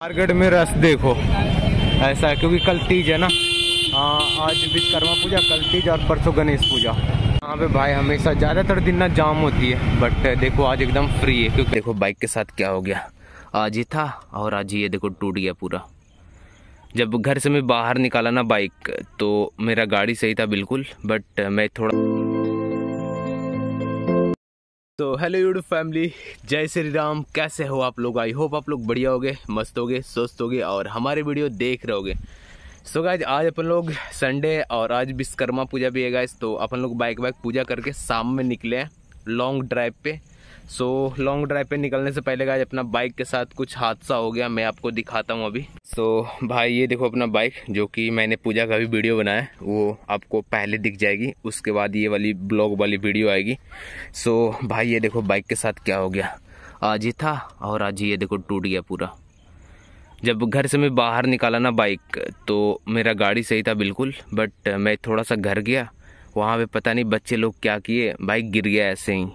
Market में रस देखो ऐसा है क्योंकि कल तीज है ना। आज विश्वकर्मा पूजा, कल तीज और परसों गणेश पूजा। यहाँ पे भाई हमेशा ज़्यादातर दिन ना जाम होती है, बट देखो आज एकदम फ्री है। क्योंकि देखो बाइक के साथ क्या हो गया, आज ही था और आज ही ये देखो टूट गया पूरा। जब घर से मैं बाहर निकाला ना बाइक, तो मेरा गाड़ी सही था बिल्कुल, बट मैं थोड़ा। तो हेलो यूट्यूब फैमिली, जय श्री राम। कैसे हो आप लोग? आई होप आप लोग बढ़िया होगे, मस्त होगे, स्वस्थ होगे और हमारे वीडियो देख रहे होगे। सो गाइज आज अपन लोग संडे और आज विश्वकर्मा पूजा भी है गाइज, तो अपन लोग बाइक पूजा करके शाम में निकले हैं लॉन्ग ड्राइव पे। सो लॉन्ग ड्राइव पे निकलने से पहले गाइज अपना बाइक के साथ कुछ हादसा हो गया, मैं आपको दिखाता हूँ अभी। सो भाई ये देखो अपना बाइक, जो कि मैंने पूजा का भी वीडियो बनाया, वो आपको पहले दिख जाएगी, उसके बाद ये वाली ब्लॉग वाली वीडियो आएगी। सो भाई ये देखो बाइक के साथ क्या हो गया, आज ही था और आज ही ये देखो टूट गया पूरा। जब घर से मैं बाहर निकाला ना बाइक, तो मेरा गाड़ी सही था बिल्कुल, बट मैं थोड़ा सा घर गया, वहाँ पे पता नहीं बच्चे लोग क्या किए, बाइक गिर गया ऐसे ही।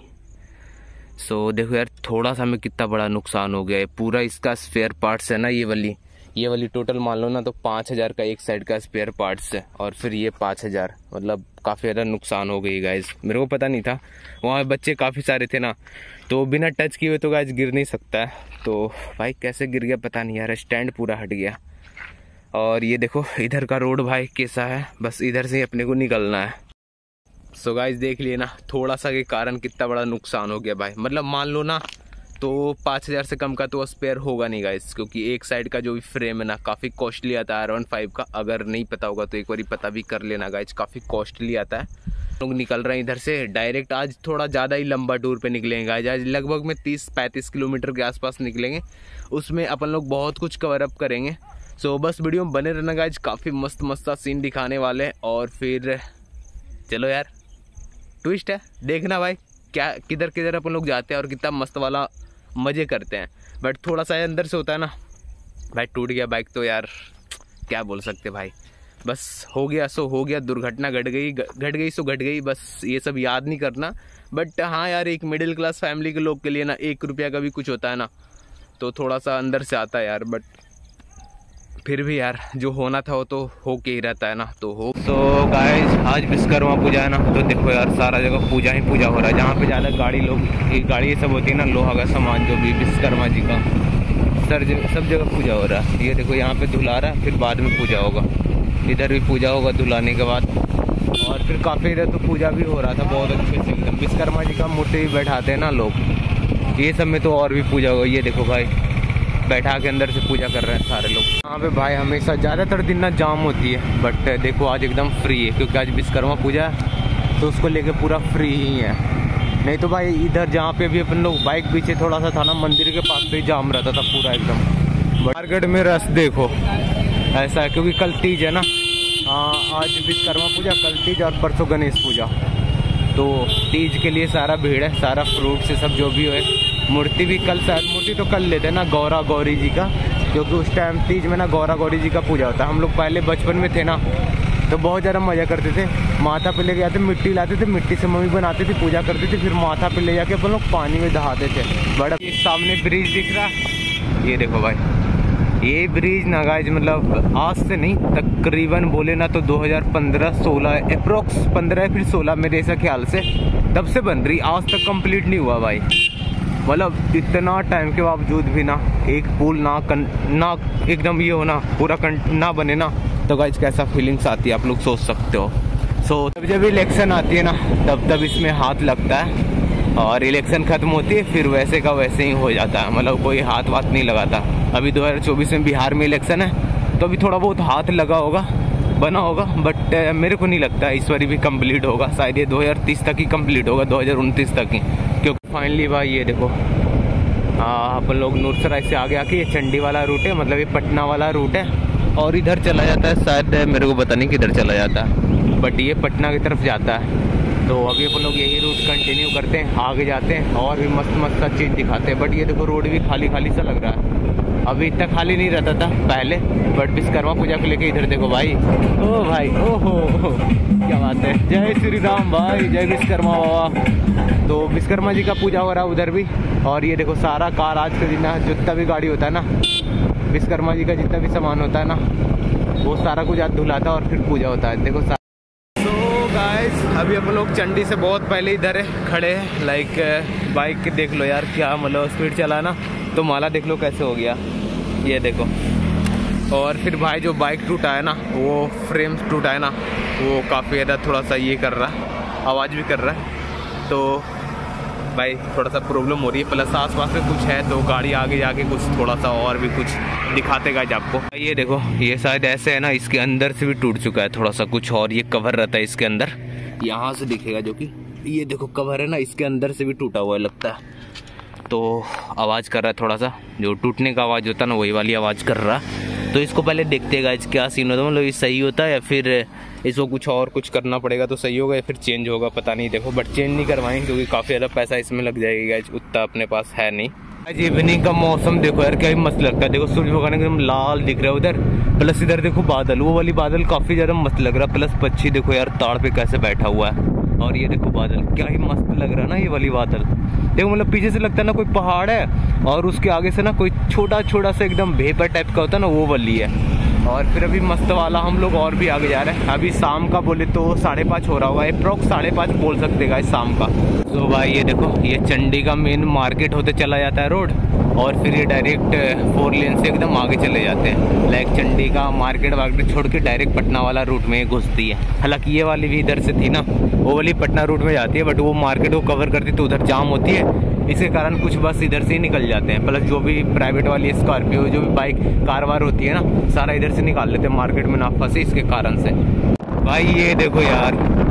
सो देखो यार थोड़ा सा में कितना बड़ा नुकसान हो गया है। पूरा इसका स्पेयर पार्ट्स है ना, ये वाली टोटल मान लो ना तो 5,000 का एक साइड का स्पेयर पार्ट्स है, और फिर ये 5,000, मतलब काफ़ी ज़्यादा नुकसान हो गई गाइज। मेरे को पता नहीं था, वहाँ बच्चे काफ़ी सारे थे ना, तो बिना टच किए हुए तो गाइज गिर नहीं सकता है। तो भाई कैसे गिर गया पता नहीं यार, स्टैंड पूरा हट गया। और ये देखो इधर का रोड भाई कैसा है, बस इधर से ही अपने को निकलना है। सो गाइज देख लिए ना, थोड़ा सा के कारण कितना बड़ा नुकसान हो गया भाई। मतलब मान लो ना तो 5,000 से कम का तो स्पेयर होगा नहीं गाइज, क्योंकि एक साइड का जो भी फ्रेम है ना काफ़ी कॉस्टली आता है R15 का। अगर नहीं पता होगा तो एक बार पता भी कर लेना गाइज, काफ़ी कॉस्टली आता है। लोग निकल रहे हैं इधर से डायरेक्ट, आज थोड़ा ज़्यादा ही लंबा टूर पे निकलेंगे गाइज। आज लगभग में 30-35 किलोमीटर के आसपास निकलेंगे, उसमें अपन लोग बहुत कुछ कवर अप करेंगे। सो बस वीडियो में बने रहना गाइज, काफ़ी मस्त मस्त सीन दिखाने वाले हैं। और फिर चलो यार ट्विस्ट है, देखना भाई क्या किधर किधर अपन लोग जाते हैं और कितना मस्त वाला मज़े करते हैं। बट थोड़ा सा अंदर से होता है ना भाई, टूट गया बाइक तो यार क्या बोल सकते भाई, बस हो गया सो हो गया। दुर्घटना घट गई सो घट गई, बस ये सब याद नहीं करना। बट हाँ यार, एक मिडिल क्लास फैमिली के लोग के लिए ना 1 रुपया का भी कुछ होता है ना, तो थोड़ा सा अंदर से आता है यार। बट फिर भी यार जो होना था वो तो हो के ही रहता है ना, तो हो। तो गाइस आज विश्वकर्मा पूजा है ना, तो देखो यार सारा जगह पूजा ही पूजा हो रहा है। जहाँ पे ज़्यादा गाड़ी ये सब होती है ना, लोहा का सामान जो भी विश्वकर्मा जी का, सब जगह पूजा हो रहा है। ये देखो यहाँ पे धुला रहा है, फिर बाद में पूजा होगा, इधर भी पूजा होगा धुलाने के बाद। और फिर काफ़ी इधर तो पूजा भी हो रहा था बहुत अच्छे से एकदम। विश्वकर्मा जी का मूर्ति भी बैठाते हैं ना लोग, ये सब में तो और भी पूजा होगा। ये देखो भाई बैठा के अंदर से पूजा कर रहे हैं सारे लोग। यहाँ पे भाई हमेशा ज़्यादातर दिन ना जाम होती है, बट देखो आज एकदम फ्री है, क्योंकि आज विश्वकर्मा पूजा है, तो उसको लेके पूरा फ्री ही है। नहीं तो भाई इधर जहाँ पे भी अपन लोग बाइक पीछे थोड़ा सा था ना, मंदिर के पास से जाम रहता था पूरा एकदम। मार्केट में रस देखो ऐसा है क्योंकि कल तीज है ना। आज विश्वकर्मा पूजा, कल तीज और परसों गणेश पूजा, तो तीज के लिए सारा भीड़ है, सारा फ्रूट से सब जो भी है। मूर्ति भी कल, शायद मूर्ति तो कल लेते हैं ना गौरा गौरी जी का, क्योंकि उस टाइम तीज में ना गौरा गौरी जी का पूजा होता है। हम लोग पहले बचपन में थे ना, तो बहुत ज़्यादा मज़ा करते थे। माथा पे लेके जाते, मिट्टी लाते थे, मिट्टी से मम्मी बनाती थी, पूजा करती थी, फिर माथा पे ले जाके अपन लोग पानी में दहाते थे। बड़ा ये सामने ब्रिज दिख रहा है, ये देखो भाई, ये ब्रिज ना गाइज मतलब आज से नहीं, तकरीबन बोले ना तो 2015-16 अप्रोक्स 15 फिर 16 मेरे ऐसा ख्याल से तब से बन रही, आज तक कंप्लीट नहीं हुआ भाई। मतलब इतना टाइम के बावजूद भी ना एक पुल ना एकदम ये हो ना पूरा ना बने ना, तो गाइज कैसा फीलिंग्स आती है आप लोग सोच सकते हो। सो जब इलेक्शन आती है ना तब इसमें हाथ लगता है, और इलेक्शन खत्म होती है फिर वैसे का वैसे ही हो जाता है, मतलब कोई हाथ वाथ नहीं लगाता। अभी 2024 में बिहार में इलेक्शन है, तो अभी थोड़ा बहुत हाथ लगा होगा, बना होगा, बट मेरे को नहीं लगता इस बार भी कंप्लीट होगा। शायद ये 2030 तक ही कंप्लीट होगा, 2029 तक ही। क्योंकि फाइनली भाई ये देखो अपन लोग नूरसराय से आगे आके ये चंडी वाला रूट है, मतलब ये पटना वाला रूट है, और इधर चला जाता है शायद, मेरे को पता नहीं किधर चला जाता है, बट ये पटना की तरफ जाता है। तो अभी अपन लोग यही रूट कंटिन्यू करते हैं, आगे जाते हैं और भी मस्त मस्त सा चीज़ दिखाते हैं। बट ये देखो रोड भी खाली खाली सा लग रहा है, अभी इतना खाली नहीं रहता था पहले, बट विश्वकर्मा पूजा को लेके इधर देखो भाई, ओ भाई ओहो क्या बात है। जय श्री राम भाई, जय विश्वकर्मा बाबा। तो विश्वकर्मा जी का पूजा हो रहा है उधर भी। और ये देखो सारा कार आज के दिन जितना भी गाड़ी होता है ना विश्वकर्मा जी का जितना भी सामान होता है ना, वो सारा कुछ आज धुलाता है और फिर पूजा होता है। देखो तो गाइस अभी अपन लोग चंडी से बहुत पहले इधर खड़े हैं। लाइक बाइक देख लो यार, क्या मतलब स्पीड चला ना, तो माला देख लो कैसे हो गया, ये देखो। और फिर भाई जो बाइक टूटा है ना, वो फ्रेम टूटा है ना, वो काफ़ी ज़्यादा थोड़ा सा ये कर रहा है, आवाज़ भी कर रहा है। तो भाई थोड़ा सा प्रॉब्लम हो रही है, प्लस आसपास में कुछ है तो गाड़ी आगे जाके कुछ थोड़ा सा और भी कुछ दिखाते गाइस आपको। ये देखो, ये शायद ऐसे है ना, इसके अंदर से भी टूट चुका है थोड़ा सा कुछ, और ये कवर रहता है इसके अंदर, यहाँ से दिखेगा जो कि ये देखो कवर है ना, इसके अंदर से भी टूटा हुआ है लगता है। तो आवाज़ कर रहा है थोड़ा सा, जो टूटने का आवाज़ होता है ना, वही वाली आवाज़ कर रहा है। तो इसको पहले देखते गाइस क्या सीन होता है, मतलब ये सही होता है या फिर इसको कुछ और कुछ करना पड़ेगा तो सही होगा, या फिर चेंज होगा पता नहीं। देखो बट चेंज नहीं करवाएंगे क्योंकि काफ़ी ज़्यादा पैसा इसमें लग जाएगा गाइस, उतना अपने पास है नहीं। आज इवनिंग का मौसम देखो यार, क्या मस्त लगता है। देखो सूर्य भगवान एकदम लाल दिख रहा है उधर, प्लस इधर देखो बादल, वो वाली बादल काफ़ी ज़्यादा मस्त लग रहा है। प्लस पक्षी देखो यार ताड़ पे कैसे बैठा हुआ है, और ये देखो बादल क्या ही मस्त लग रहा है ना, ये वाली बादल देखो। मतलब पीछे से लगता है ना कोई पहाड़ है, और उसके आगे से ना कोई छोटा छोटा सा एकदम भेपर टाइप का होता है ना, वो वाली है। और फिर अभी मस्त वाला हम लोग और भी आगे जा रहे हैं। अभी शाम का बोले तो 5:30 हो रहा हुआ है, अप्रॉक्स 5:30 बोल सकते हैं शाम का। तो भाई ये देखो, ये चंडी का मेन मार्केट होते चला जाता है रोड, और फिर ये डायरेक्ट 4 लेन से एकदम आगे चले जाते हैं। लाइक चंडी का मार्केट वार्केट छोड़ के डायरेक्ट पटना वाला रूट में घुसती है। हालांकि ये वाली भी इधर से थी ना, वो वाली पटना रूट में जाती है, बट वो मार्केट को कवर करती तो उधर जाम होती है, इसके कारण कुछ बस इधर से ही निकल जाते हैं। प्लस जो भी प्राइवेट वाली स्कॉर्पियो, जो भी बाइक कार वार होती है ना, सारा इधर से निकाल लेते हैं मार्केट में ना फंसे, इसके कारण से। भाई ये देखो यार,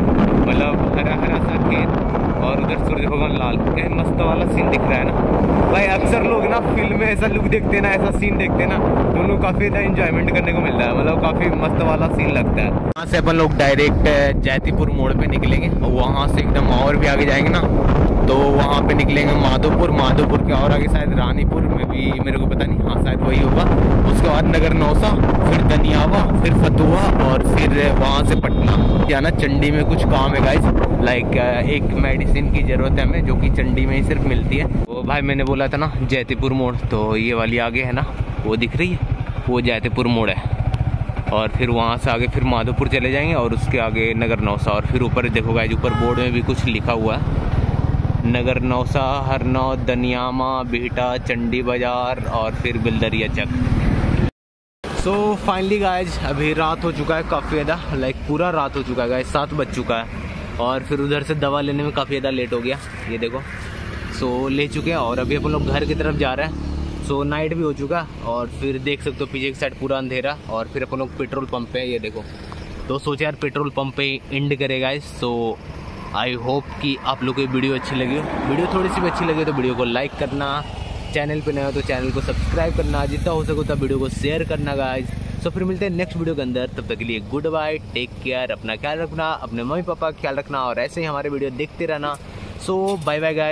मतलब हरा हरा सा खेत और उधर सूर्य भगवान लाल, क्या मस्त वाला सीन दिख रहा है ना भाई। अक्सर लोग ना फिल्म में ऐसा लुक देखते हैं ना, ऐसा सीन देखते हैं ना, तो उनको काफ़ी ज़्यादा इंजॉयमेंट करने को मिलता है, मतलब काफ़ी मस्त वाला सीन लगता है। वहाँ से अपन लोग डायरेक्ट जैतीपुर मोड़ पे निकलेंगे, और वहाँ से एकदम और भी आगे जाएंगे ना, तो वहाँ पे निकलेंगे माधोपुर। माधोपुर के और आगे शायद रानीपुर में भी, मेरे को पता नहीं, हाँ शायद वही होगा। उसके बाद नगर नौसा, फिर दनियावा, फिर फतुहा, और फिर वहाँ से पटना जाना। चंडी में कुछ काम है गाइस, लाइक एक मेडिसिन की ज़रूरत है हमें, जो कि चंडी में ही सिर्फ मिलती है। वो भाई मैंने बोला था ना जैतीपुर मोड़, तो ये वाली आगे है ना, वो दिख रही है, वो जैतीपुर मोड़ है। और फिर वहाँ से आगे फिर माधोपुर चले जाएंगे, और उसके आगे नगर नौसा। और फिर ऊपर देखो गाइस, ऊपर बोर्ड में भी कुछ लिखा हुआ है, नगर नौसा, हरनौत, दनियामा, बिहटा, चंडी बाजार, और फिर बिल्दरिया चक। सो फाइनली गाइज अभी रात हो चुका है काफ़ी ज़्यादा, लाइक पूरा रात हो चुका है गाइज, 7 बज चुका है। और फिर उधर से दवा लेने में काफ़ी ज़्यादा लेट हो गया, ये देखो। सो ले चुके हैं, और अभी अपन लोग घर की तरफ जा रहे हैं। सो नाइट भी हो चुका, और फिर देख सकते हो पीछे की साइड पूरा अंधेरा। और फिर अपन लोग पेट्रोल पंप पे, ये देखो। तो सोचे यार पेट्रोल पंप पे एंड करेगा गाइज। सो आई होप कि आप लोग को वीडियो अच्छी लगी हो। वीडियो थोड़ी सी भी अच्छी लगी तो वीडियो को लाइक करना, चैनल पे नए हो तो चैनल को सब्सक्राइब करना, जितना हो सके उतना वीडियो को शेयर करना गाइज। सो फिर मिलते हैं नेक्स्ट वीडियो के अंदर, तब तक के लिए गुड बाय, टेक केयर, अपना ख्याल रखना, अपने मम्मी पापा का ख्याल रखना, और ऐसे ही हमारे वीडियो देखते रहना। So bye bye guys.